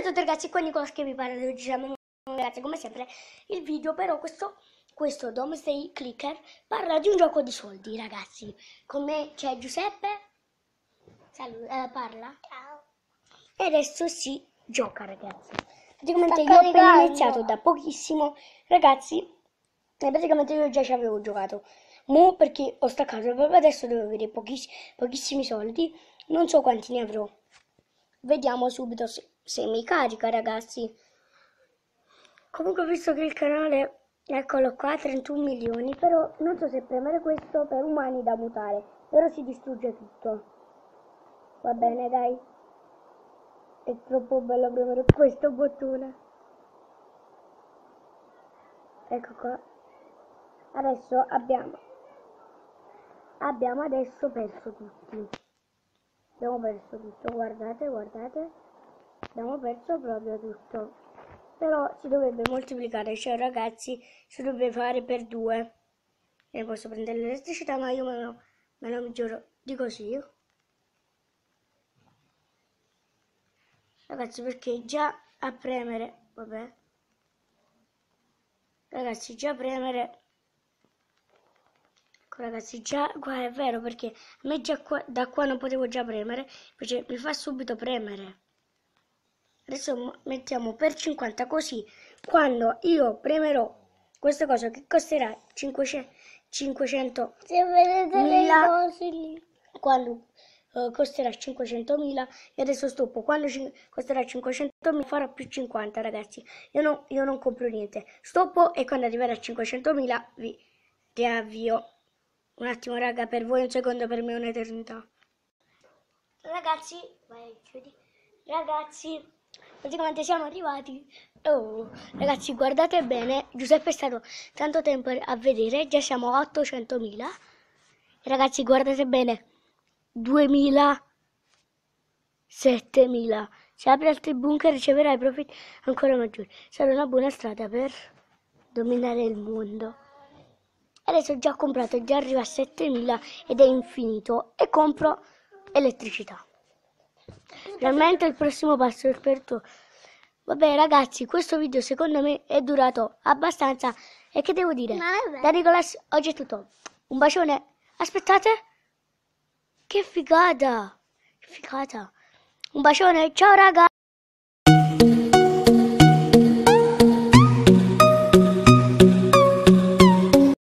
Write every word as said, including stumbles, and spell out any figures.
a tutti ragazzi, qua Nicola che vi parla, oggi siamo ragazzi come sempre il video, però questo, questo Doomsday Clicker parla di un gioco di soldi ragazzi. Con me c'è Giuseppe, Salut, eh, parla. Ciao. E adesso si gioca ragazzi. Praticamente io ho appena iniziato da pochissimo ragazzi, e praticamente io già ci avevo giocato. Mo perché ho staccato, proprio adesso devo avere pochiss pochissimi soldi, non so quanti ne avrò. Vediamo subito se, se mi carica ragazzi. Comunque ho visto che il canale, eccolo qua, trentuno milioni, però non so se premere questo per umani da mutare, però si distrugge tutto. Va bene dai, è troppo bello premere questo bottone. Ecco qua. Adesso abbiamo, abbiamo adesso perso tutti. Abbiamo perso tutto, guardate, guardate. Abbiamo perso proprio tutto. Però si dovrebbe moltiplicare, cioè ragazzi, si dovrebbe fare per due. E posso prendere l'elettricità, ma io me lo, me lo giuro di così. Ragazzi, perché già a premere, vabbè. Ragazzi, già a premere. Ecco ragazzi, già qua è vero, perché a me già qua, da qua non potevo già premere, invece mi fa subito premere. Adesso mettiamo per cinquanta, così quando io premerò questa cosa che costerà cinquecento mila, quando uh, costerà cinquecentomila, e adesso stoppo, quando costerà cinquecentomila farò più cinquanta ragazzi, io, no, io non compro niente, stoppo e quando arriverà a cinquecentomila vi riavvio. Un attimo raga, per voi un secondo, per me è un'eternità. Ragazzi, vai, chiudi. Ragazzi, praticamente siamo arrivati. Oh, ragazzi, guardate bene, Giuseppe è stato tanto tempo a vedere, già siamo a ottocentomila. Ragazzi, guardate bene, duemila, settemila. Se apri altri bunker riceverai profitti ancora maggiori. Sarà una buona strada per dominare il mondo. Adesso ho già comprato, già arriva a settemila ed è infinito, e compro elettricità. Finalmente il prossimo passo è per tu. Vabbè ragazzi, questo video secondo me è durato abbastanza, e che devo dire? Da Nicolas oggi è tutto. Un bacione. Aspettate. Che figata. Che figata. Un bacione. Ciao raga.